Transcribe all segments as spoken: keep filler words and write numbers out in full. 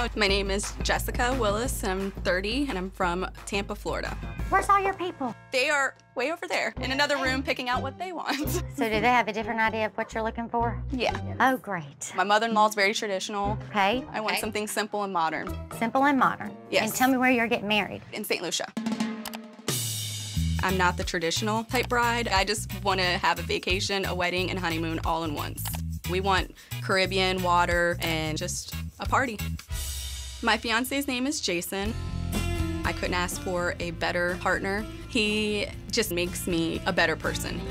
My name is Jessica Willis, and I'm thirty, and I'm from Tampa, Florida. Where's all your people? They are way over there in another room picking out what they want. So do they have a different idea of what you're looking for? Yeah. Oh, great. My mother-in-law's very traditional. Okay. I want okay. something simple and modern. Simple and modern. Yes. And tell me where you're getting married. In Saint Lucia. I'm not the traditional type bride. I just want to have a vacation, a wedding, and honeymoon all in once. We want Caribbean, water, and just a party. My fiance's name is Jason. I couldn't ask for a better partner. He just makes me a better person.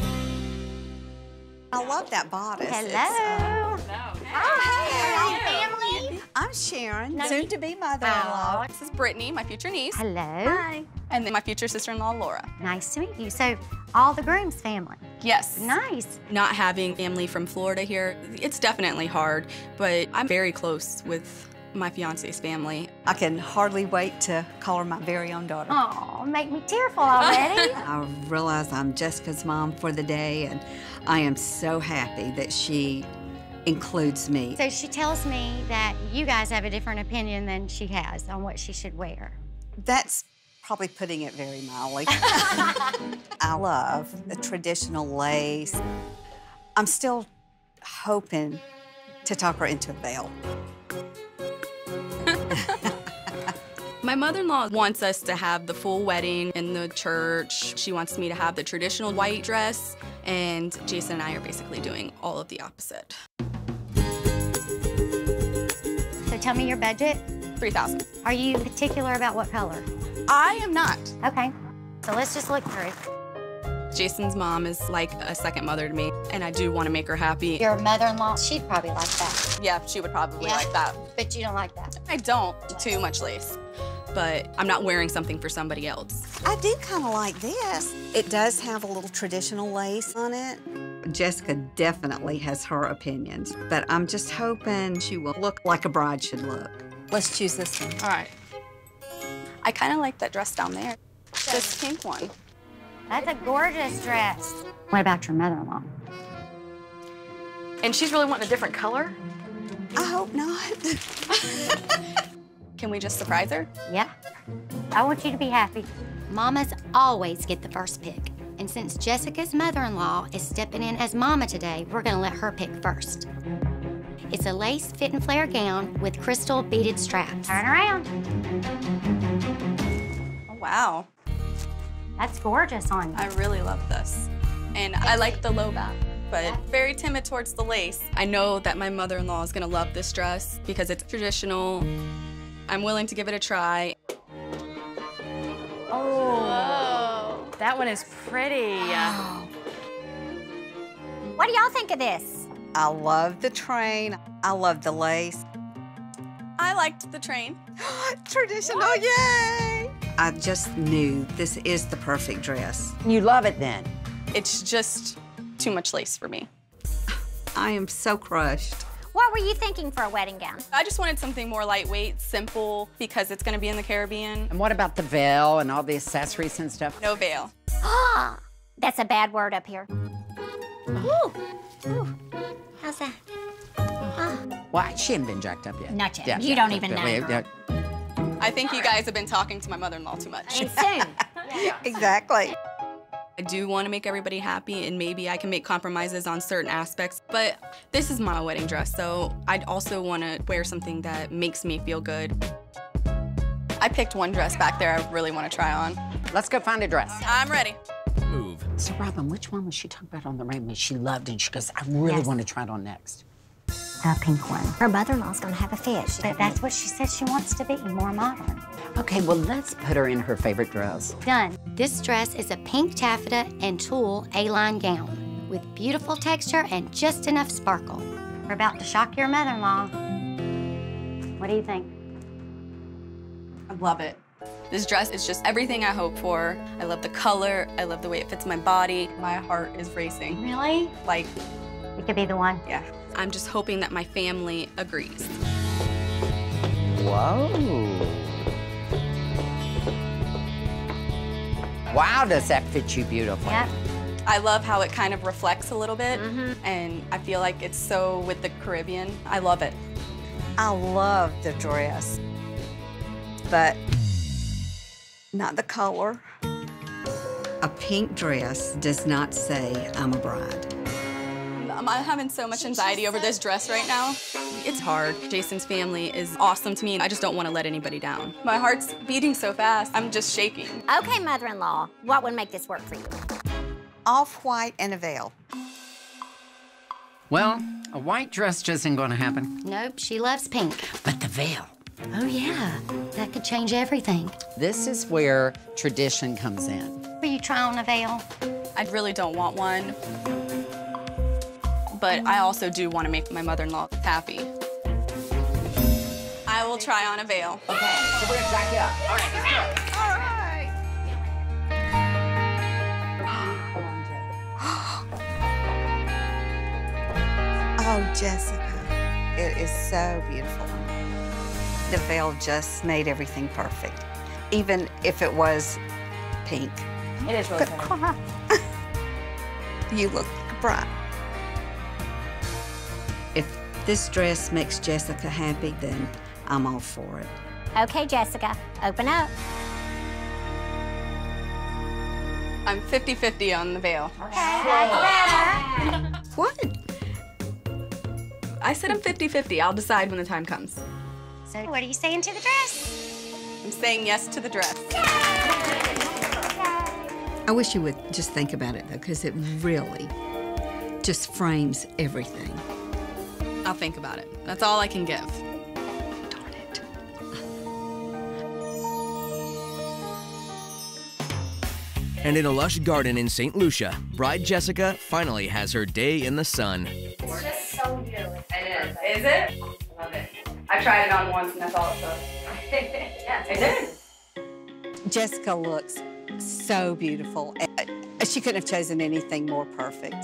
I love that bodice. Hello. It's, uh, Hi. Hey. Family. I'm Sharon, Nice. soon to be mother-in-law. This is Brittany, my future niece. Hello. Hi. And then my future sister-in-law, Laura. Nice to meet you. So, all the groom's family. Yes. Nice. Not having family from Florida here, it's definitely hard, but I'm very close with my fiance's family. I can hardly wait to call her my very own daughter. Oh, make me tearful already. I realize I'm Jessica's mom for the day, and I am so happy that she includes me. So she tells me that you guys have a different opinion than she has on what she should wear. That's probably putting it very mildly. I love the traditional lace. I'm still hoping to talk her into a veil. My mother-in-law wants us to have the full wedding in the church. She wants me to have the traditional white dress, and Jason and I are basically doing all of the opposite. So tell me your budget. three thousand. Are you particular about what color? I am not. Okay. So let's just look through. Jason's mom is like a second mother to me, and I do want to make her happy. Your mother-in-law, she'd probably like that. Yeah, she would probably Yeah. like that. But you don't like that. I don't too much lace, but I'm not wearing something for somebody else. I do kind of like this. It does have a little traditional lace on it. Jessica definitely has her opinions, but I'm just hoping she will look like a bride should look. Let's choose this one. All right. I kind of like that dress down there. This pink one. That's a gorgeous dress. What about your mother-in-law? And she's really wanting a different color? I hope not. Can we just surprise her? Yeah. I want you to be happy. Mamas always get the first pick. And since Jessica's mother-in-law is stepping in as mama today, we're gonna let her pick first. It's a lace fit and flare gown with crystal beaded straps. Turn around. Oh, wow. That's gorgeous on you. I really love this. And I like the low back, but very timid towards the lace. I know that my mother-in-law is gonna love this dress because it's traditional. I'm willing to give it a try. Oh, that one is pretty. What do y'all think of this? I love the train. I love the lace. I liked the train. Traditional, yay! I just knew this is the perfect dress. You love it then? It's just too much lace for me. I am so crushed. What were you thinking for a wedding gown? I just wanted something more lightweight, simple, because it's gonna be in the Caribbean. And what about the veil and all the accessories and stuff? No veil. Ah, that's a bad word up here. Ooh, ooh. How's that? Well, she hadn't been jacked up yet. Not yet. You don't even know her. I think you guys have been talking to my mother-in-law too much. And soon. Exactly. I do want to make everybody happy, and maybe I can make compromises on certain aspects, but this is my wedding dress, so I'd also want to wear something that makes me feel good. I picked one dress back there I really want to try on. Let's go find a dress. I'm ready. Move. So, Robin, which one was she talking about on the runway she loved and she goes, I really Yes. want to try it on next? The pink one. Her mother-in-law's gonna have a fit. But that's what she says she wants to be, more modern. Okay, well, let's put her in her favorite dress. Done. This dress is a pink taffeta and tulle A-line gown with beautiful texture and just enough sparkle. We're about to shock your mother-in-law. What do you think? I love it. This dress is just everything I hope for. I love the color. I love the way it fits my body. My heart is racing. Really? Like, It could be the one. yeah. I'm just hoping that my family agrees. Whoa. Wow, does that fit you beautifully? Yep. I love how it kind of reflects a little bit, and I feel like it's so with the Caribbean. I love it. I love the dress. but not the color. A pink dress does not say I'm a bride. I'm having so much anxiety over this dress right now. It's hard. Jason's family is awesome to me, and I just don't want to let anybody down. My heart's beating so fast, I'm just shaking. Okay, mother-in-law, what would make this work for you? Off-white and a veil. Well, a white dress just ain't gonna happen. Nope, she loves pink. But the veil. Oh, yeah. That could change everything. This is where tradition comes in. Will you try on a veil? I really don't want one, but I also do want to make my mother-in-law happy. I will try on a veil. Okay, so we're gonna jack you up. All right, let's go. All right. Oh, Jessica, it is so beautiful. The veil just made everything perfect, even if it was pink. It is really pretty. You look like a bride. If this dress makes Jessica happy, then I'm all for it. Okay, Jessica, open up. I'm fifty fifty on the veil. What? I said I'm fifty fifty. I'll decide when the time comes. So what are you saying to the dress? I'm saying yes to the dress. I wish you would just think about it, though, because it really just frames everything. I'll think about it. That's all I can give. Darn it. And in a lush garden in Saint Lucia, bride Jessica finally has her day in the sun. It's just so new. It is. Is it? I love it. I tried it on once and that's all it took. Yeah, it did. Jessica looks so beautiful. She couldn't have chosen anything more perfect.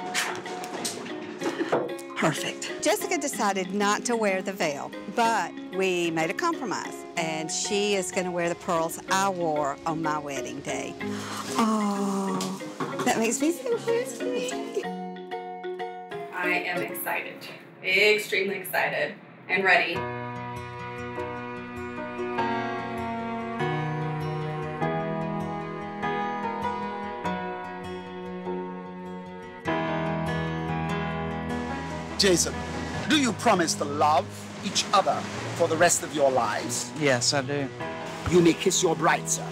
Perfect. Jessica decided not to wear the veil, but we made a compromise, and she is going to wear the pearls I wore on my wedding day. Oh, that makes me so happy. I am excited. Extremely excited and ready. Jason, do you promise to love each other for the rest of your lives? Yes, I do. You may kiss your bride, sir.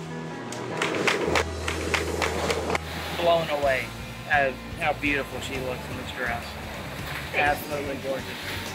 Blown away at how beautiful she looks in this dress. Absolutely gorgeous.